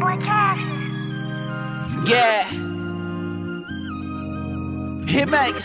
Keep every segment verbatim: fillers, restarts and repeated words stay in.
Yeah. Hitmaker.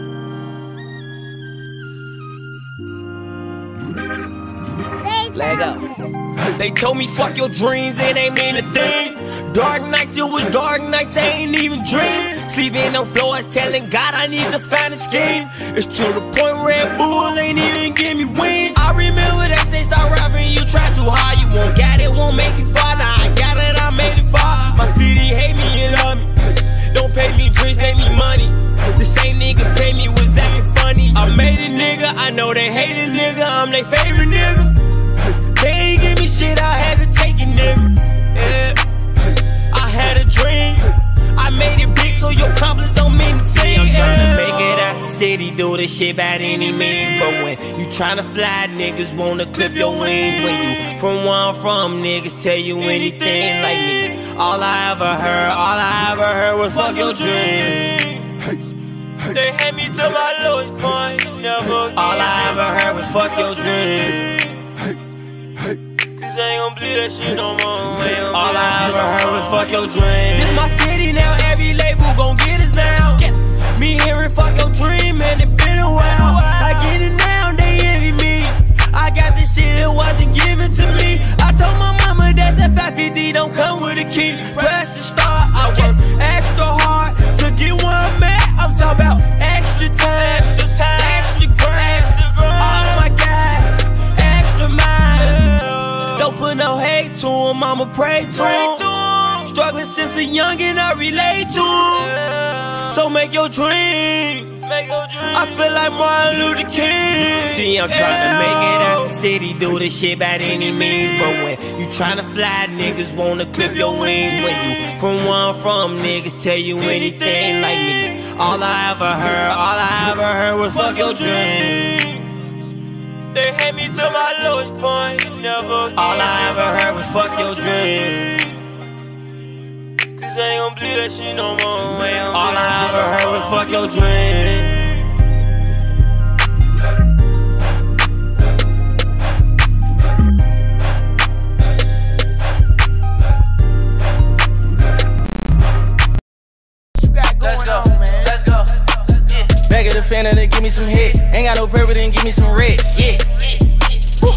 Let go. They told me fuck your dreams, it ain't mean a thing. Dark nights, it was dark nights, I ain't even dream. Sleeping on floors, telling God I need to find a scheme. It's to the point Red Bull ain't even give me wings. I remember that say stop rapping, you try too hard. You won't get it, won't make you far. Now I got it, I made it far. My city hate me and love me. Don't pay me drinks, pay me money. The same niggas pay me was acting funny. I made a nigga, I know they hate a nigga, I'm their favorite nigga. They ain't give me shit, I had to take it, nigga. Yeah. I had a dream, I made it big so your confidence don't mean the same. I'm tryna make it out the city, do this shit by any means. But when you tryna fly, niggas wanna clip your wings. When you from where I'm from, niggas tell you anything like me. All I ever heard, all I ever heard was fuck your dream. They hate me to my lowest point, never again. All I ever heard was fuck your dream. Cause I ain't gon' believe that shit no more. All I ever heard was fuck your dream. This my city now, every label gon' get us now. Me hearing fuck your dream, man, it been a while. I get it now, they envy me. I got this shit, it wasn't given to me. I told my mama that that five fifty don't come with a key. Press the start, I work extra hard to get where I'm at. I'm talking about extra time, extra time, extra grind, all my guys, extra mind. Don't put no hate to him, I'ma pray to him. Struggling since a youngin', I relate to him. So make your dream, make your dream. I feel like Martin Luther King. See, I'm tryna make it out the city, do this shit by any means. But when you tryna fly, niggas wanna clip your wings. When you from where I'm from, niggas tell you anything like me. All I ever heard, all I ever heard was fuck your dream. They hate me to my lowest point, never again. All I ever heard was fuck your dream. Cause I ain't gon' believe that shit no more. All I ever heard was fuck your dream. Back at the fan and they give me some hit. Ain't got no purple, then give me some red. Yeah. Woo.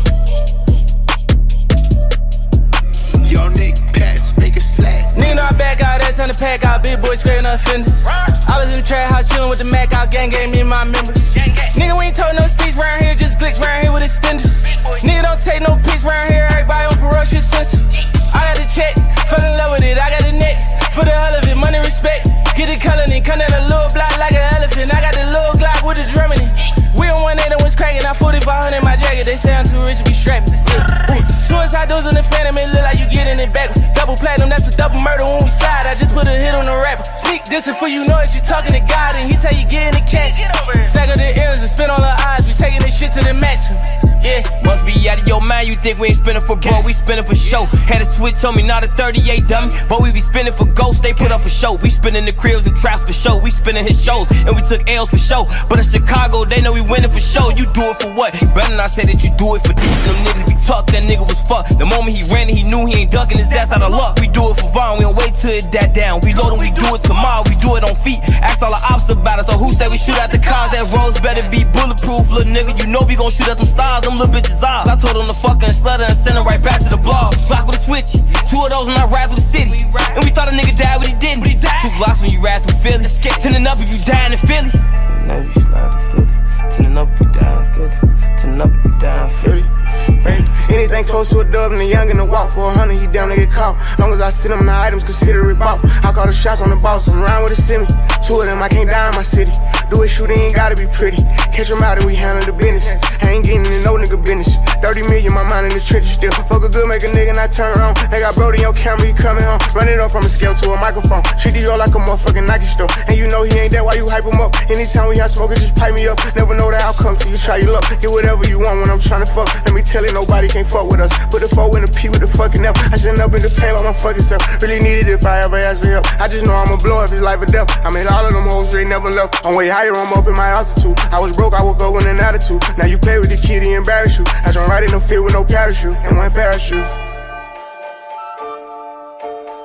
Yo, Nick, pass, make a slack. Nigga know I back out, that turn the pack out. Big boy scraping up fenders. I was in the trap house chillin' with the Mac out. Gang gave me my members. Nigga, we ain't told no sticks round here, just glicks round here with extenders. Nigga don't take no pics round here, everybody on ferocious sense. I got the check, fell in love with it, I got the neck. For the hell of it, money, respect. Get the color and come down a little block like an elephant. I got the little Glock with the drum in it. We on one eight and was cracking. I forty-five hundred in my jacket. They say I'm too rich to be strapping. Yeah. Suicide doors in the phantom, it look like you getting it backwards. Double platinum, that's a double murder when we slide. I just put a hit on the rapper. Speak this for you know that you talking to God and he tell you get in the catch. Stack up the M's and spin on the eyes. We taking this shit to the maximum. Yeah, must be out of your mind. You think we ain't spinning for bro, we spinning for show. Had a switch on me, not a thirty-eight dummy. But we be spinning for ghosts, they put up for show. We spinning the cribs and traps for show. We spinning his shows, and we took L's for show. But in Chicago, they know we winning for show. You do it for what? Better not say that you do it for deep. Them niggas be talk, that nigga was fucked. The moment he ran it, he knew he ain't ducking his ass out of luck. We do it for Vaughn, we don't wait till it that down. We load and we do it tomorrow, we do it on feet. Ask all the ops about it, so who said we shoot at the cars? That roads better be bulletproof, little nigga. You know we gon' shoot at them stars, them little bitches eyes. I told them to fuck and slutter and send her right back to the blog. Block with a switch, two of those when I ride through the city. And we thought a nigga died, but he didn't. Two blocks when you ride through Philly. Tending up if you die in Philly. Now you slide to Philly. Tending up if you die in Philly. Tending up if you die in Philly. Anything close to a dub and the young in the walk for a hundred, he down to get caught. Long as I send him the items, consider it bought. I call the shots on the boss, I'm around with a semi. Two of them, I can't die in my city. Do it, shooting ain't gotta be pretty. Catch them out and we handle the business. I ain't getting in no nigga business. thirty million, my mind in the trenches still. Fuck a good, make a nigga not turn around. They got Brody on camera, he coming home. Run it up from a scale to a microphone. Treat the yo like a motherfucking Nike store. And you know he ain't that, why you hype him up? Anytime we have smoking, just pipe me up. Never know the outcome till you try your luck. Get whatever you want when I'm trying to fuck. Let me tell you, nobody can't fuck with us. Put the four in the P with the fucking F. I shouldn't up in the pain by my fucking self. Really need it if I ever ask for help. I just know I'ma blow up his life or death. I made all of them hoes, they never left. I'm way higher, I'm up in my altitude. I was broke, I woke up with an attitude. Now you play with the kid, he embarrass you. I jump right in the field with no parachute and one parachute.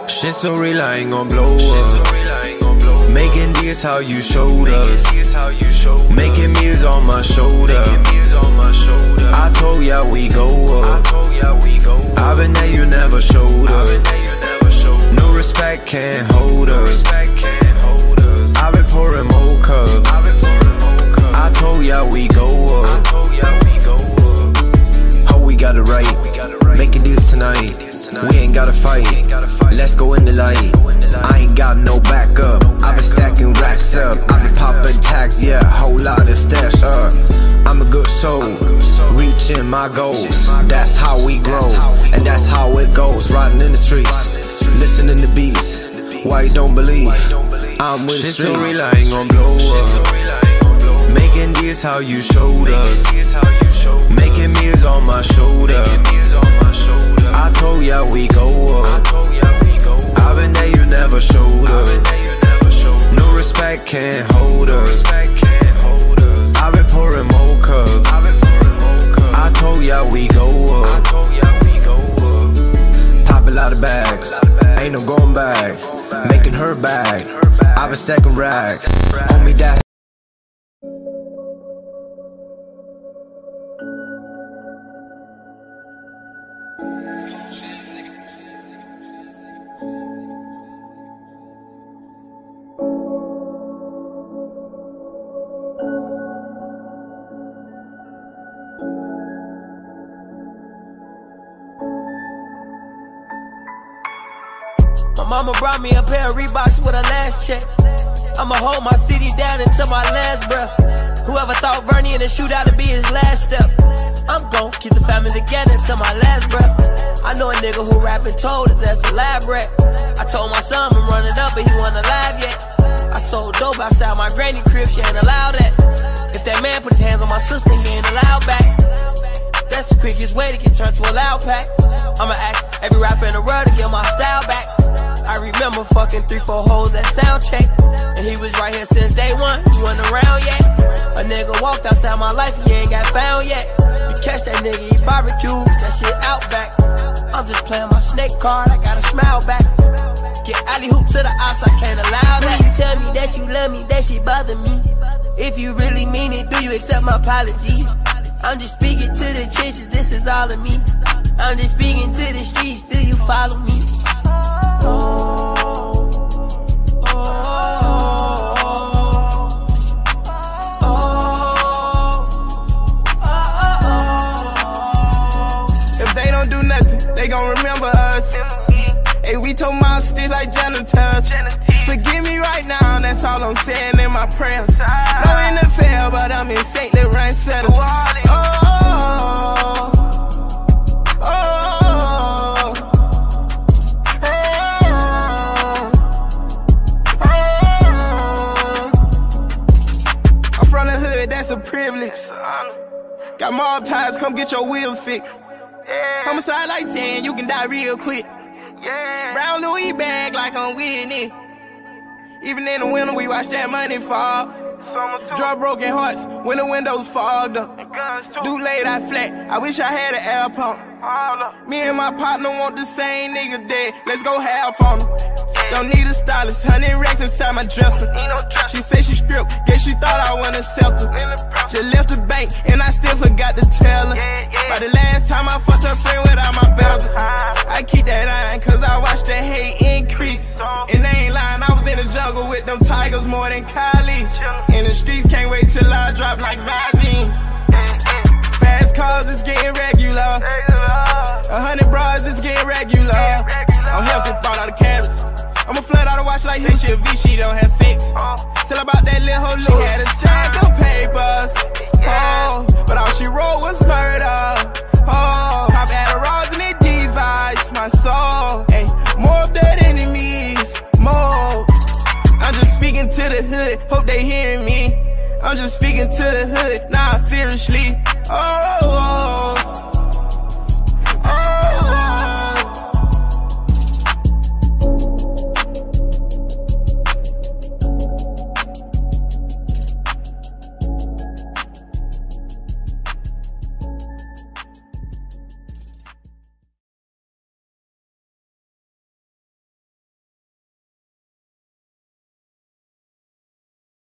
Shit so real, I ain't gon' blow up. Making this how you showed us. Making meals on my shoulder. I told ya we go up. I been there, you never showed up. No respect can't hold us. I been pouring more cup. I told ya we go up. Hope we got it right. Making this tonight. We ain't gotta fight. Let's go in the light. I ain't got no backup. I been stacking racks up. I been popping tags, yeah, whole lot of stash up. I'm a good soul, reaching my goals. That's how we grow, and that's how it goes. Riding in the streets, listening to beats. Why you don't believe? I'm with the streets. So real, I ain't gon' blow up. Making this how you showed us. Making meals on my shoulder. I told ya we go up. I been there, you never showed up. No respect can't hold us. I been pouring more cup. I told ya we go up. Pop a lot of bags, ain't no going back. Making her back. I been stacking racks. On me that. My mama brought me a pair of Reeboks with her last check. I'ma hold my city down until my last breath. Whoever thought Vernie in the shootout to be his last step, I'm gon' keep the family together until my last breath. I know a nigga who rapping told his ass a lab rat. I told my son I'm running up, but he wasn't alive yet. I sold dope outside my granny crib, she ain't allowed that. If that man put his hands on my sister, he ain't allowed back. That's the quickest way to get turned to a loud pack. I'ma act every rapper in the world to get my style back. I remember fucking three, four hoes at sound check, and he was right here since day one, he wasn't around yet. A nigga walked outside my life, he ain't got found yet. You catch that nigga, he barbecue, that shit out back. I'm just playing my snake card, I gotta smile back. Get alley hoop to the ops, I can't allow that. When you tell me that you love me, that shit bother me. If you really mean it, do you accept my apology? I'm just speaking to the trenches, this is all of me. I'm just speaking to the streets, do you follow me? Oh, oh, oh, oh. If they don't do nothing, they gon' remember us. Hey, we told my stitch like janitors. Forgive me right now, that's all I'm saying in my prayers. No N F L, but I'm in Saint Laurent sweaters. Oh, that's a privilege. Got mob ties, come get your wheels fixed. Homicide like saying you can die real quick. Brown Louis bag like I'm winning. Even in the winter, we watch that money fall. Draw broken hearts when the windows fogged up. Do lay that flat, I wish I had an air pump. Me and my partner want the same nigga dead. Let's go half on him. Don't need a stylist, hundred racks inside my dresser. She say she stripped, guess she thought I wouldn't accept her. She left the bank, and I still forgot to tell her. By the last time I fucked her friend without my belt, I keep that iron, cause I watched the hate increase. And they ain't lying, I was in the jungle with them tigers more than Kylie. In the streets, can't wait till I drop like Visine. Fast cars is getting regular. A hundred bras is getting regular. I'm healthy, bought all the carrots. I'ma flood out the watch like say she a V, she don't have six. Tell her about that little hoe, she had a stack of papers. Oh, but all she wrote was murder. Oh, pop Adderalls and it divides my soul. Hey, more of that enemies, more. I'm just speaking to the hood, hope they hearing me. I'm just speaking to the hood, nah, seriously. Oh, oh.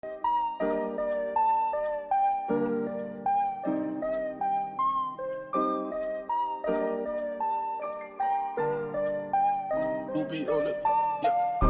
Be on it. Yeah.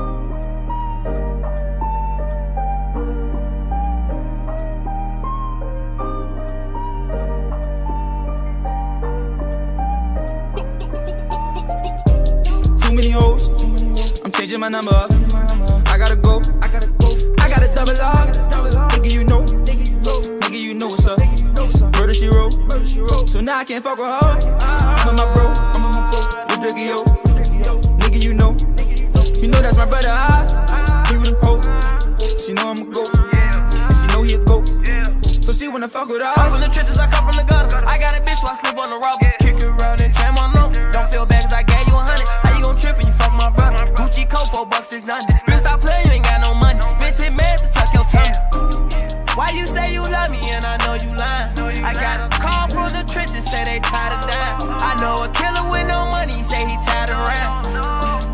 Too many hoes. I'm changing my number up. I gotta go. I gotta go. I gotta double up. Nigga, you know. Nigga, you know what's up. Murder she wrote. So now I can't fuck with her. I'm on my bro. I'm on my bro. With Biggie, yo. Nigga, you know. You know that's my brother, I He with a hoe. She know I'm a goat. She know he a goat. So she wanna fuck with us. I'm from the trenches, I come from the gutter. I got a bitch, so I sleep on the rubber. Kick it around and tram on them. Don't feel bad cause I gave you a hundred. How you gon' trip and you fuck my brother? Gucci coat, four bucks is nothing. Bitch, stop playing, you ain't got no money. Bitch, hit mad to tuck your tummy. Why you say you love me and I know you lying? I got a call from the trenches, say they tired of dying. I know a killer with no money, say he tired around.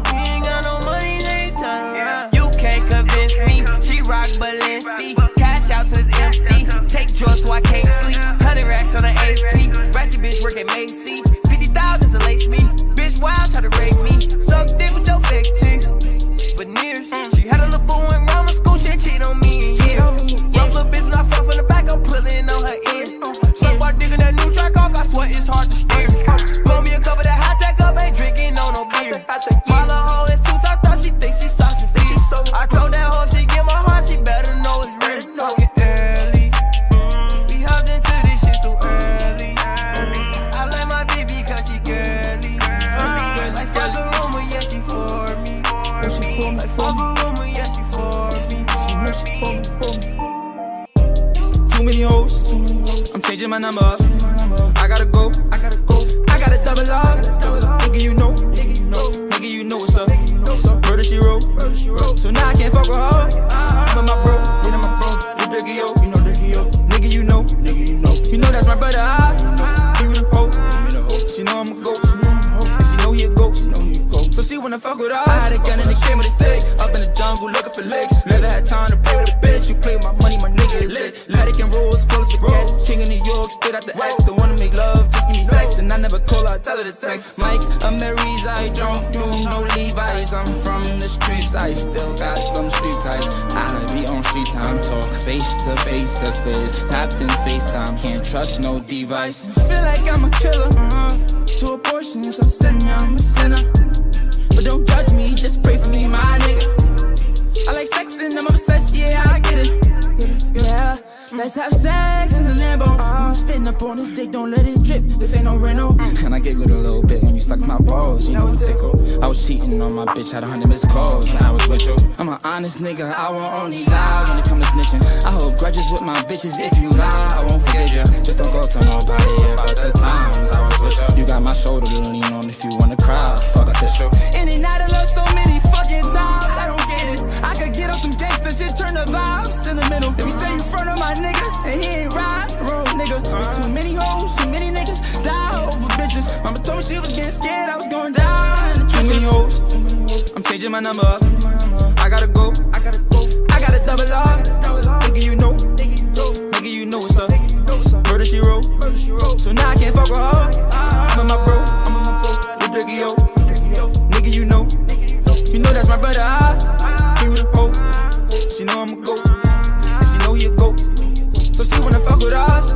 You can't convince me. She rock Balenci. Cash out till it's empty. Take drugs so I can't sleep. Hundred racks on the A P. Ratchet bitch work at Macy's. Fifty thousand to lace me. Bitch wild try to rape me. Suck dick with your fake teeth. Veneers. She had a little boo in grammar school. She cheat on me in years. Rough little bitch and I fuck from the back. I'm pulling on her ears. Suck while digging that new track off. I swear it's hard to steer. Blow me a cup of that hot tech up. Ain't drinking on no beer. While her hoe is too tough up. She thinks she's saucy. I told that hoe if she get my heart, she better know it's real. Talking early, we hopped into this shit so early. I like my baby cause she girly. Like fuck a rumor, yeah she for me. Like fuck a rumor, yeah she for me. Too many hoes. I'm changing my number up. I gotta go. I gotta go. I gotta double up. Nigga, you know. Nigga, you know what's up. Murder she wrote. So now I can't fuck with her. I'm my bro, then I'm my bro. With Biggie, yo, you know Biggie, yo. Nigga, you know, nigga, you know. You know that's my brother, I He with a hoe. She know I'm a goat. She know he a goat. So she wanna fuck with us. I had a gun and it came with a stick. Up in the jungle looking for licks. Never had time to play with a bitch. You play with my money, my nigga is lit. Vatican rules, full of spaghetti. King of New York, straight out the X. Don't wanna make love, just give me sex. And I never call her, I tell her the sex. Mike's a Marys, I don't do no Levi's. I'm from the streets, I still got some street ties. I be on street time, talk face to face, cause face tapped in FaceTime. Can't trust no device. Feel like I'm a killer, uh-huh. Two abortions, I'm sinning, I'm a sinner. But don't judge me, just pray for me, my nigga. I like sex and I'm obsessed, yeah, I get it. Yeah, let's have sex in the Lambo. I'm spitting up on this dick, don't let it drip. This ain't no rental. And I giggled a little bit when you sucked my balls, you know it's tickle. I was cheating on my bitch, had a hundred missed calls when I was with you. I'm an honest nigga, I won't only lie when it comes to snitching. I hold grudges with my bitches, if you lie, I won't forgive you. Just don't go to nobody about the times I was with you. You got my shoulder to lean on if you wanna cry, fuck a tissue. In and out of love so many fucking times, I don't get it. I could get on some gangsta shit, turn the vibe sentimental. If you say you front of my nigga, and he ain't ride, wrong nigga. There's too many hoes, too many niggas, die over bitches. Mama told me she was getting scared, I was going down. Too many hoes, I'm changing my number up. I gotta go, I gotta go, I gotta double up. Nigga, you know, nigga, you know what's up. Murder she wrote, so now I can't fuck with her. I'm my bro, I'm my bro, with Biggie, yo. Nigga, you know, you know that's my brother, I He with a hoe, she know I'm a goat. She know he a goat, so she wanna fuck with us.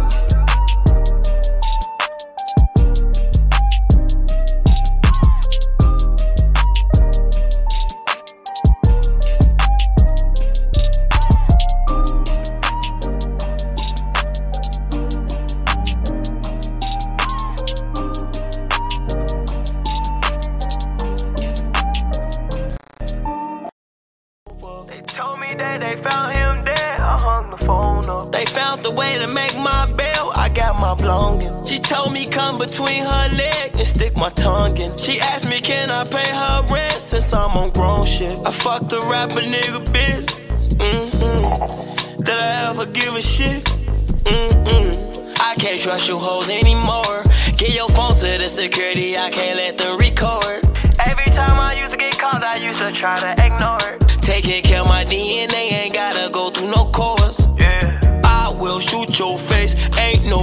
She told me come between her leg and stick my tongue in. She asked me can I pay her rent since I'm on grown shit. I fucked a rapper nigga bitch. Mm-hmm. Did I ever give a shit? Mm-mm. I can't trust you hoes anymore. Get your phone to the security, I can't let them record. Every time I used to get caught, I used to try to ignore it. Taking care of my D N A, ain't gotta go through no court.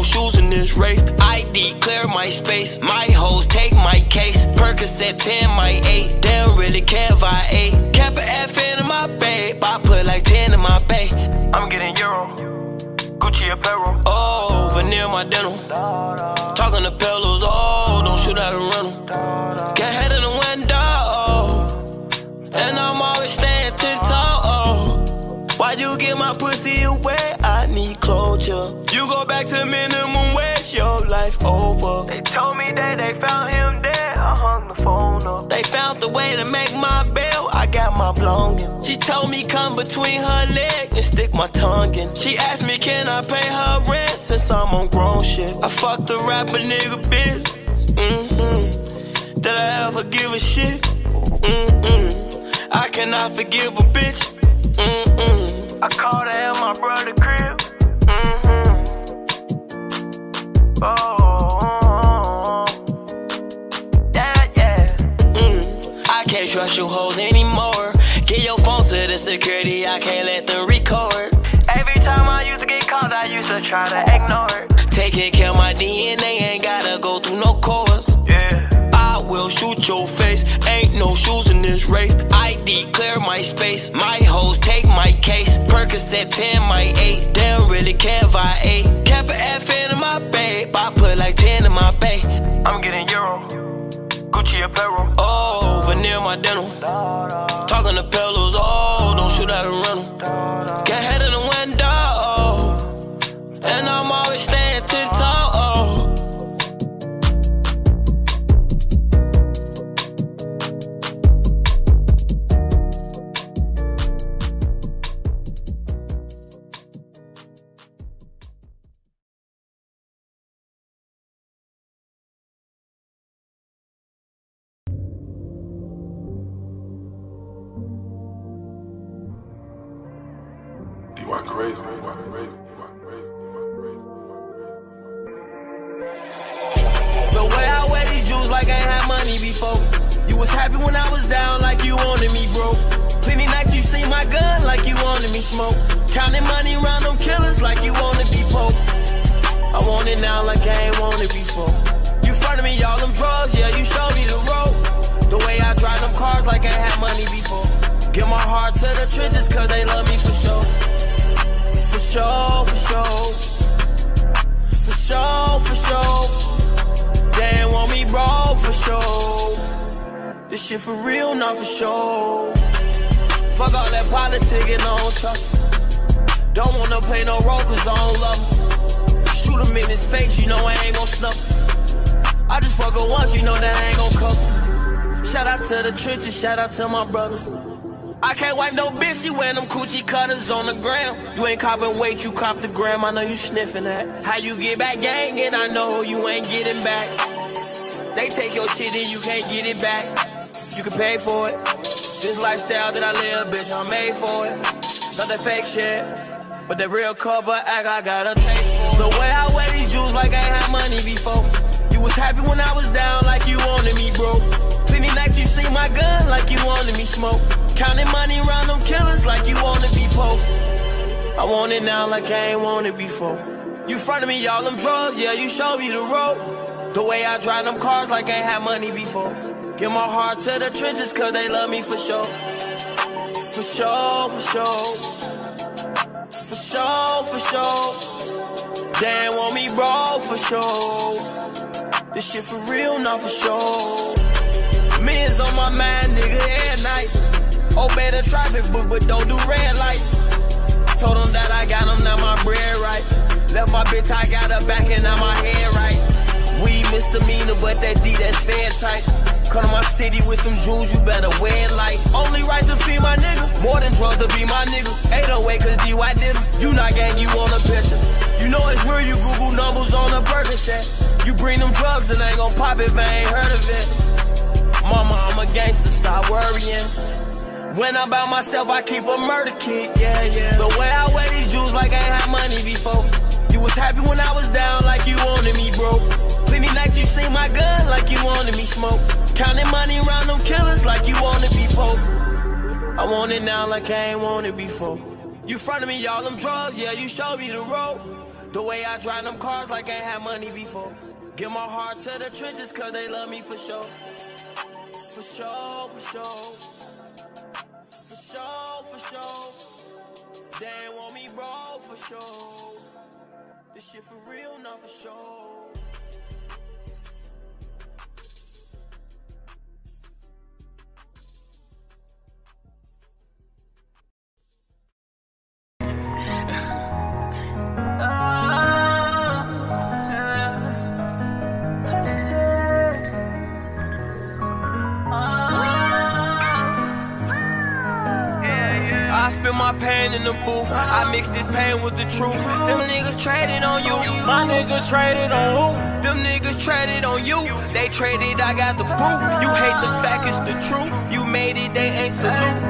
shoes in this race. I declare my space. My hoes take my case. Percocet ten, my eight. They don't really care if I ate. Kept an F in my babe. I put like ten in my bay. I'm getting Euro, Gucci apparel. Oh, veneer my dental. Talking to pillows. Oh, don't shoot out a rental. Get head in the window. And I'm always staying ten toe. Why you get my pussy away? I need closure. You go back to minimum wage, your life over. They told me that they found him dead. I hung the phone up. They found the way to make my bail. I got my belongings. She told me come between her legs and stick my tongue in. She asked me can I pay her rent since I'm on grown shit. I fucked a rapper nigga bitch. Mm-hmm. Did I ever give a shit? Mm-mm. I cannot forgive a bitch. Mm-mm. I called her at my brother crib. Mm-hmm. Oh, yeah, yeah. Mm. I can't trust you hoes anymore. Get your phone to the security, I can't let them record. Every time I used to get caught, I used to try to ignore it. Taking care of my D N A, ain't gotta go through no course. Yeah. I will shoot your face, ain't no shoes in this race. I declare my space, my hoes take my case. Percocet ten, my eight, they don't really care if I ate. Kept an F in my babe, I put like ten in my bay. I'm getting Euro, Gucci apparel. Oh, veneer my dental. Talking to pillows, oh, don't shoot out a rental. Get head in the window, and I'm always staying ten toe. You are crazy, you are crazy, you are crazy, you are crazy, you are crazy. The way I wear these jewels like I ain't had money before. You was happy when I was down like you wanted me, bro. Plenty nights you seen my gun like you wanted me smoke. Counting money around them killers like you wanted be pope. I want it now like I ain't want it before. You fronted me all them drugs, yeah, you showed me the road. The way I drive them cars like I ain't had money before. Give my heart to the trenches cause they love me for sure. For sure, for sure. For sure, for sure. They ain't want me broke for sure. This shit for real, not for sure. Fuck all that politic and I don't trust. Don't wanna play no role cause I don't love him. Shoot him in his face, you know I ain't gon' snuff him. I just fuck her once, you know that I ain't gon' cover. Shout out to the trenches, shout out to my brothers. I can't wipe no bitch, you wear them coochie cutters on the gram. You ain't copping weight, you cop the gram, I know you sniffing that. How you get back gang and I know you ain't getting back. They take your shit and you can't get it back. You can pay for it. This lifestyle that I live, bitch, I'm made for it. Not that fake shit, but that real cover act I got a taste for. The way I wear these jewels like I ain't had money before. You was happy when I was down like you wanted me, bro. Plenty nights you see my gun like you wanted me smoke. Counting money around them killers like you wanna be pope. I want it now like I ain't want it before. You fronted me all them drugs, yeah, you showed me the road. The way I drive them cars like I ain't had money before. Give my heart to the trenches cause they love me for sure. For sure, for sure. For sure, for sure. They ain't want me broke for sure. This shit for real, not for sure. Millions on my mind, nigga, every night. Obey the traffic book, but don't do red lights. Told them that I got them, now my bread right. Left my bitch, I got her back and now my head right. We misdemeanor, but that D, that's fair tight. Come to my city with them jewels, you better wear it light. Only right to feed my nigga, more than drugs to be my nigga. eight oh eight cause D, I did him. You not gang, you on a picture. You know it's real, you Google numbers on a Percocet. You bring them drugs and ain't gon' pop if I ain't heard of it. Mama, I'm a gangster, stop worrying. When I'm by myself, I keep a murder kit, yeah, yeah. The way I wear these jewels like I ain't had money before. You was happy when I was down like you wanted me, bro. Plenty nights you seen my gun like you wanted me smoke. Counting money around them killers like you wanted be pope. I want it now like I ain't want it before. You fronted me all them drugs, yeah, you showed me the road. The way I drive them cars like I ain't had money before. Give my heart to the trenches cause they love me for sure. For sure, for sure. For sure, for sure. They ain't want me broke for sure. This shit for real, not for sure. I spit my pain in the booth. I mix this pain with the truth. Them niggas traded on you. My niggas traded on who? Them niggas traded on you. They traded, I got the proof. You hate the fact, it's the truth. You made it, they ain't salute.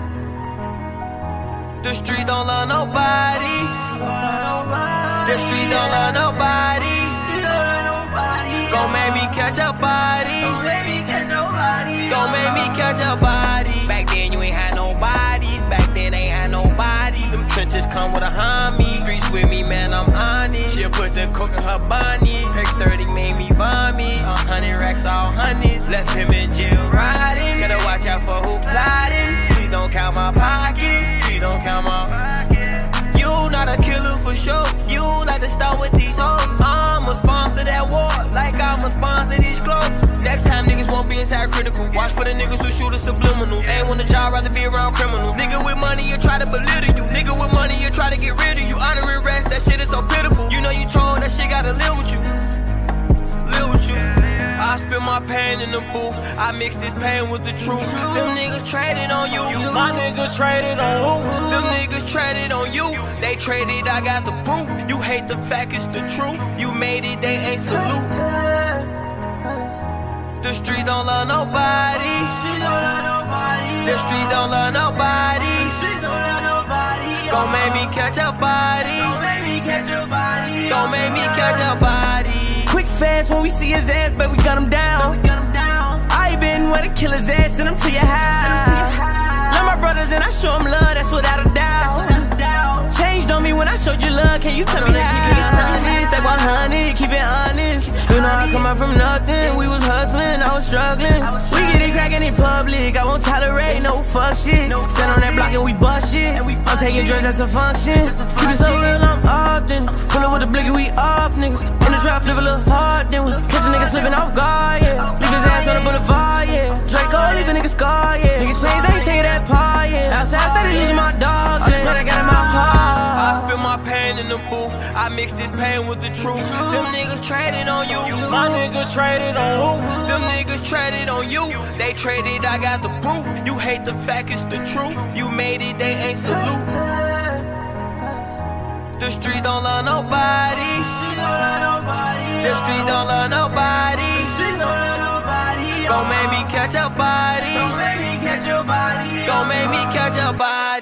The streets don't love nobody. The streets don't love nobody. Gon' make me catch a body. Gon' make me catch a body. Back then you ain't had nobodies. Back then ain't had nobody. Them trenches come with a homie. Streets with me, man, I'm honest. She'll put the coke in her bunny. Pick thirty made me vomit. A hundred racks, all hundreds. Left him in jail riding. Gotta watch out for who plotting. Please don't count my pockets. Please don't count my pockets. You not a killer for sure. You like to start with these hoes. I'ma sponsor that war like I'ma sponsor these clothes. Next time niggas won't be inside critical. Watch for the niggas who shoot a subliminal. They ain't want a job, rather be around criminals. Nigga with money, you try to belittle you. Nigga with money, you try to get rid of you. Honoring rest, that shit is so pitiful. You know you told that shit gotta live with you. Live with you. I spit my pain in the booth. I mix this pain with the truth. Them niggas traded on you. My niggas traded on who? Them niggas traded on you. They traded, I got the proof. You hate the fact, it's the truth. You made it, they ain't salute. The streets don't love nobody. The streets don't love nobody. Gon' make me catch a body. Gon' make me catch a body. Quick fast when we see his ass, but we gun him down. I been where the killer's ass, send him to your house. Love my brothers and I show him love, that's without a doubt. Changed on me when I showed you love, can you tell me how? Keep it honest, stay one hundred, keep it honest. You know I come out from nothing, we was hustling, I was struggling. We get it crackin' in public, I won't tolerate no fuck shit. Stand on that block and we bust shit. I'm taking drugs, that's a function. Keep it so real, I'm often. Pull up with the blicky, we off niggas. In the trap, flip a little hard, then we catch a nigga slipping off guard, yeah. Leave his ass on the boulevard, yeah. Draco, leave a nigga scar, yeah. Niggas change, they take that part, yeah. Outside, steady losing my dogs, yeah. But I got in my heart. I spit my pain in the booth. I mix this pain with the truth. Them niggas traded on you. My niggas traded on who? Them niggas traded on you. They traded, I got the proof. You hate the fact, it's the truth. You made it, they ain't salute. The streets don't love nobody. The streets don't love nobody. Gon' make me catch a body. Gon' make me catch a body.